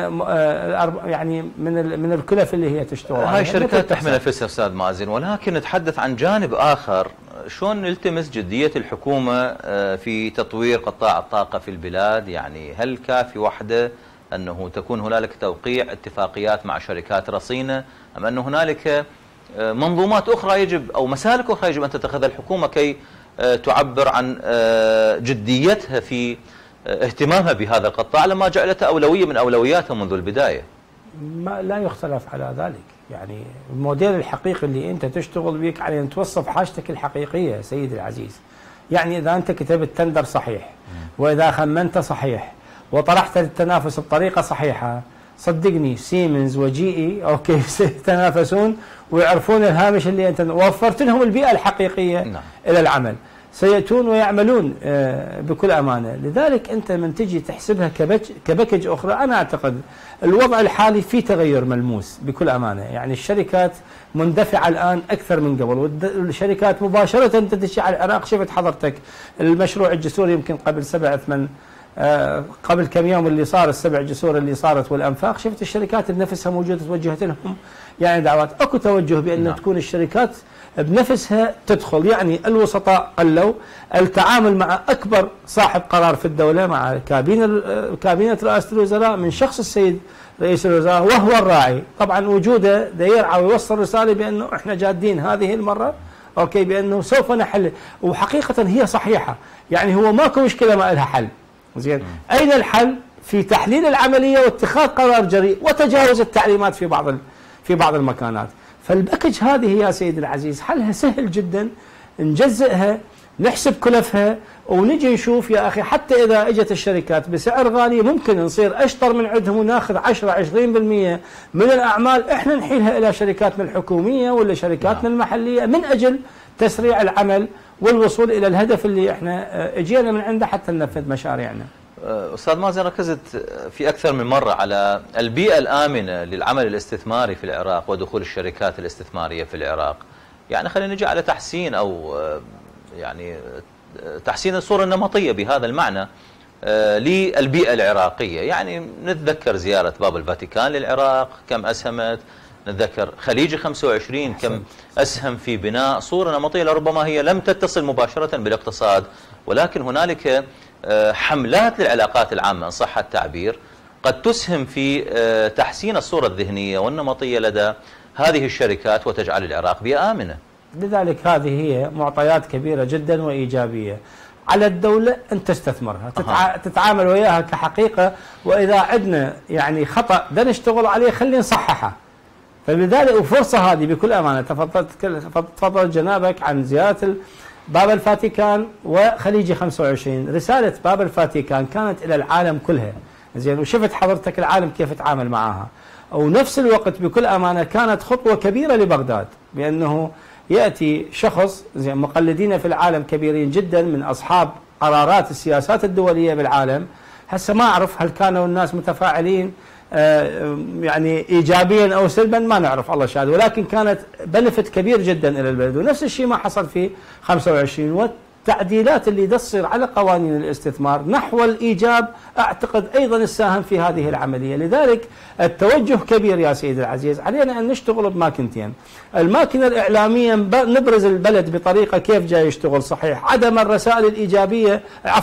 S5: من الكلف اللي هي تشتغل عليها.
S1: هاي الشركات تحمي نفسها أستاذ مازن، ولكن نتحدث عن جانب آخر. شلون نلتمس جدية الحكومة في تطوير قطاع الطاقة في البلاد؟ يعني هل كافي وحده أنه تكون هنالك توقيع اتفاقيات مع شركات رصينة، أم أن هنالك منظومات أخرى يجب أو مسالك أخرى يجب أن تتخذها الحكومة كي تعبر عن جديتها في اهتمامها بهذا القطاع لما جعلته أولوية من أولوياتها منذ البداية؟
S5: ما لا يختلف على ذلك. يعني الموديل الحقيقي اللي أنت تشتغل بيك على أن توصف حاجتك الحقيقية سيدي العزيز. يعني إذا أنت كتبت تندر صحيح، وإذا خمنت صحيح، وطرحت التنافس بطريقة صحيحة، صدقني سيمنز وجي اي اوكي سيتنافسون ويعرفون الهامش اللي انت وفرت لهم البيئة الحقيقية. نعم. الى العمل سيأتون ويعملون بكل امانة. لذلك انت من تجي تحسبها كباكج اخرى، انا اعتقد الوضع الحالي في تغير ملموس بكل امانة. يعني الشركات مندفعة الان اكثر من قبل، والشركات مباشرة تدشي على العراق. شفت حضرتك المشروع الجسور يمكن قبل كم يوم اللي صار، السبع جسور اللي صارت والانفاق، شفت الشركات بنفسها موجوده، توجهت لهم يعني دعوات. اكو توجه بان نعم. تكون الشركات بنفسها تدخل. يعني الوسطاء قلوا، التعامل مع اكبر صاحب قرار في الدوله، مع كابينه رئاسه الوزراء من شخص السيد رئيس الوزراء وهو الراعي. طبعا وجوده دا يرعى ويوصل رساله بانه احنا جادين هذه المره، اوكي، بانه سوف نحل. وحقيقه هي صحيحه، يعني هو ماكو مشكله ما لها حل. زين، أين الحل؟ في تحليل العملية واتخاذ قرار جريء وتجاوز التعليمات في بعض المكانات. فالباكج هذه يا سيدي العزيز حلها سهل جدا، نجزئها، نحسب كلفها، ونجي نشوف يا أخي حتى إذا اجت الشركات بسعر غالي ممكن نصير أشطر من عندهم وناخذ 10-20% من الأعمال إحنا نحيلها إلى شركاتنا الحكومية ولا شركاتنا المحلية من أجل تسريع العمل والوصول إلى الهدف اللي احنا اجينا من عنده حتى ننفذ مشاريعنا.
S1: أستاذ مازن، ركزت في أكثر من مرة على البيئة الآمنة للعمل الاستثماري في العراق ودخول الشركات الاستثمارية في العراق. يعني خلينا نجي على تحسين أو يعني تحسين الصورة النمطية بهذا المعنى للبيئة العراقية. يعني نتذكر زيارة باب الفاتيكان للعراق كم أسهمت، نتذكر خليجي 25 كم أسهم في بناء صورة نمطية. لربما هي لم تتصل مباشرة بالاقتصاد، ولكن هنالك حملات للعلاقات العامة إن صح التعبير قد تسهم في تحسين الصورة الذهنية والنمطية لدى هذه الشركات وتجعل العراق بيئة آمنة.
S5: لذلك هذه هي معطيات كبيرة جدا وإيجابية على الدولة أن تستثمرها، تتعامل وياها كحقيقة. وإذا عندنا يعني خطأ بدنا نشتغل عليه خلينا نصححه. فلذلك وفرصة هذه بكل أمانة. تفضل جنابك عن زيارة باب الفاتيكان وخليجي 25. رسالة باب الفاتيكان كانت إلى العالم كلها، زين، وشفت حضرتك العالم كيف تعامل معها. ونفس الوقت بكل أمانة كانت خطوة كبيرة لبغداد، بأنه يأتي شخص زين مقلدين في العالم كبيرين جدا من أصحاب قرارات السياسات الدولية بالعالم. هسه ما أعرف هل كانوا الناس متفاعلين يعني إيجابيا أو سلبا، ما نعرف، الله شاهد، ولكن كانت بنفت كبير جدا إلى البلد. ونفس الشيء ما حصل في 25. والتعديلات اللي تصير على قوانين الاستثمار نحو الإيجاب أعتقد أيضا الساهم في هذه العملية. لذلك التوجه كبير يا سيدي العزيز. علينا أن نشتغل بماكنتين: الماكينة الإعلامية نبرز البلد بطريقة كيف جاي يشتغل صحيح، عدم الرسائل الإيجابية،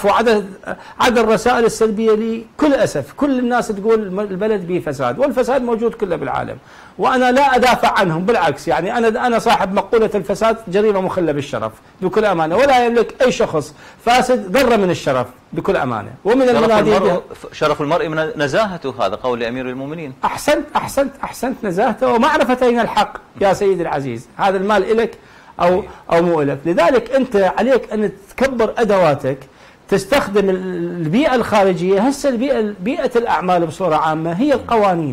S5: عدم الرسائل السلبية. لكل أسف كل الناس تقول البلد به فساد، والفساد موجود كله بالعالم، وأنا لا أدافع عنهم، بالعكس. يعني أنا صاحب مقولة الفساد جريمة مخلة بالشرف بكل أمانة، ولا يملك أي شخص فاسد ذرة من الشرف بكل أمانة. ومن
S1: شرف المرء من نزاهته، هذا قول أمير المؤمنين.
S5: أحسنت نزاهته ومعرفة أين الحق يا سيدي العزيز. هذا المال إلك أو مو إلك. لذلك أنت عليك أن تكبر أدواتك، تستخدم البيئة الخارجية. هسه بيئة الأعمال بصورة عامة هي القوانين.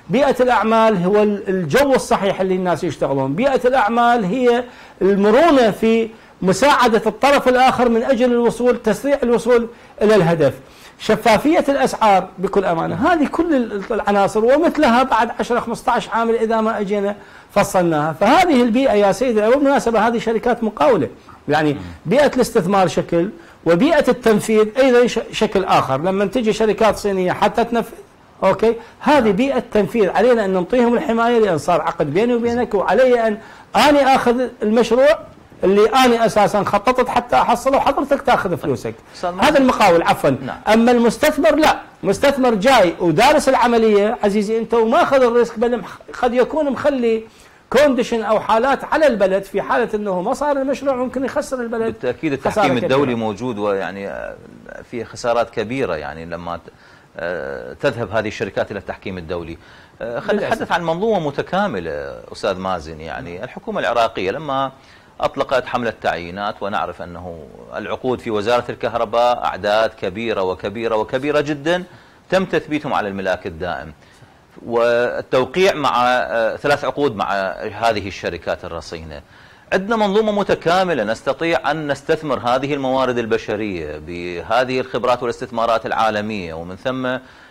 S5: بيئة الأعمال هو الجو الصحيح اللي الناس يشتغلون، بيئة الأعمال هي المرونة في مساعدة الطرف الآخر من أجل الوصول، تسريع الوصول إلى الهدف. شفافية الأسعار بكل أمانة، هذه كل العناصر ومثلها بعد 10-15 عامل إذا ما أجينا فصلناها. فهذه البيئة يا سيدي، وبالمناسبة هذه شركات مقاولة، يعني بيئة الاستثمار شكل، وبيئة التنفيذ أيضا شكل آخر. لما تجي شركات صينية حتى تنفذ، أوكي، هذه بيئة تنفيذ، علينا أن نعطيهم الحماية، لأن صار عقد بيني وبينك، وعلي أن أنا آخذ المشروع اللي أنا أساسا خططت حتى أحصله، وحضرتك تأخذ فلوسك. هذا المقاول عفوا. أما المستثمر لا، مستثمر جاي ودارس العملية عزيزي أنت وما أخذ الريسك، بل قد يكون مخلي كونديشن أو حالات على البلد، في حالة أنه ما صار المشروع ممكن يخسر البلد.
S1: بالتأكيد التحكيم الدولي موجود، ويعني فيه خسارات كبيرة يعني لما تذهب هذه الشركات إلى التحكيم الدولي. خلينا نتحدث عن منظومة متكاملة أستاذ مازن. يعني الحكومة العراقية لما أطلقت حملة تعيينات، ونعرف أنه العقود في وزارة الكهرباء أعداد كبيرة وكبيرة وكبيرة جدا تم تثبيتهم على الملاك الدائم، والتوقيع مع 3 عقود مع هذه الشركات الرصينة. عندنا منظومة متكاملة نستطيع أن نستثمر هذه الموارد البشرية بهذه الخبرات والاستثمارات العالمية، ومن ثم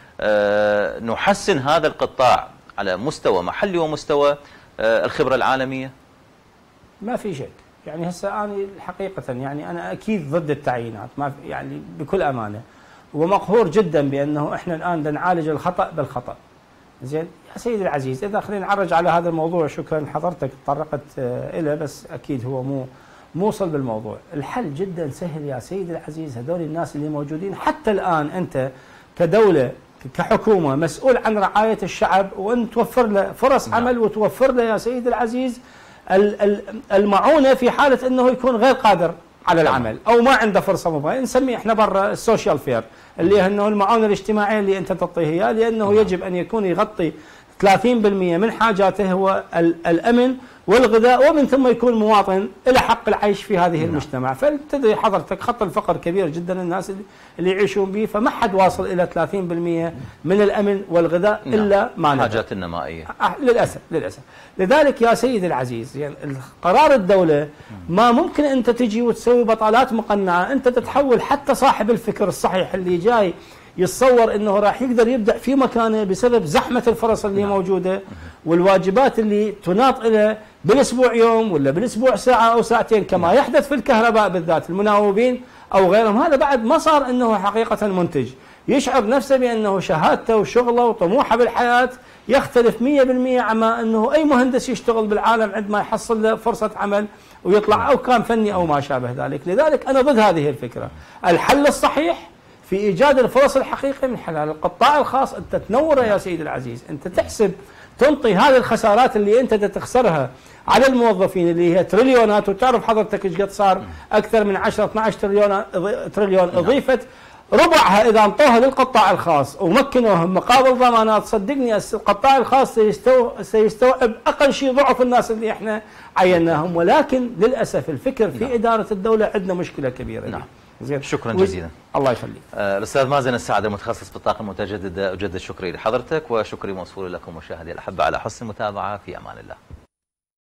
S1: نحسن هذا القطاع على مستوى محلي ومستوى الخبرة العالمية.
S5: ما في شك. يعني هسه أنا حقيقة يعني أنا أكيد ضد التعيينات، ما يعني بكل أمانة، ومقهور جدا بأنه إحنا الآن نعالج الخطأ بالخطأ. زين يا سيدي العزيز، إذا خلينا نعرج على هذا الموضوع، شكرا حضرتك تطرقت إليه، بس أكيد هو موصل بالموضوع. الحل جدا سهل يا سيدي العزيز. هذول الناس اللي موجودين حتى الآن، أنت كدولة كحكومة مسؤول عن رعاية الشعب، وأن توفر له فرص عمل، وتوفر له يا سيدي العزيز المعونة في حالة أنه يكون غير قادر على العمل أو ما عنده فرصة مباشرة. نسميه إحنا برا السوشيال فير، اللي هي أنه المعونة الاجتماعية اللي أنت تعطيه إياه، لأنه يجب أن يكون يغطي 30% من حاجاته هو الأمن والغذاء، ومن ثم يكون مواطن له حق العيش في هذه المجتمع. فتدري حضرتك خط الفقر كبير جدا الناس اللي يعيشون به، فما حد واصل إلى 30% من الأمن والغذاء إلا ما نبغى.
S1: حاجات النمائية
S5: للأسف. لذلك يا سيدي العزيز، يعني قرار الدولة ما ممكن أنت تجي وتسوي بطالات مقنعة. أنت تتحول حتى صاحب الفكر الصحيح اللي جاي يتصور انه راح يقدر يبدأ في مكانه بسبب زحمة الفرص اللي موجودة، والواجبات اللي تناط له بالاسبوع يوم ولا بالاسبوع ساعة او ساعتين، كما يحدث في الكهرباء بالذات المناوبين او غيرهم. هذا بعد ما صار انه حقيقة منتج، يشعر نفسه بانه شهادته وشغله وطموحه بالحياة يختلف 100% عما انه اي مهندس يشتغل بالعالم عندما يحصل له فرصة عمل ويطلع، او كان فني او ما شابه ذلك. لذلك انا ضد هذه الفكرة. الحل الصحيح في إيجاد الفرص الحقيقية من خلال القطاع الخاص. أنت تنوره يا سيدي العزيز، أنت تحسب تنطي هذه الخسارات اللي أنت تخسرها على الموظفين اللي هي تريليونات، وتعرف حضرتك ايش قد صار أكثر من 10-12 تريليون أضيفت ربعها إذا انطوها للقطاع الخاص ومكنوهم مقابل ضمانات. صدقني القطاع الخاص سيستوعب أقل شيء ضعف الناس اللي احنا عيناهم. ولكن للأسف الفكر في إدارة الدولة عندنا مشكلة كبيرة.
S1: نعم. شكرا جزيلا.
S5: الله يخليك.
S1: الأستاذ مازن السعد المتخصص بالطاقة المتجددة، أجدد شكري لحضرتك، وشكري موصول لكم مشاهدي الأحبة على حسن المتابعة. في أمان الله.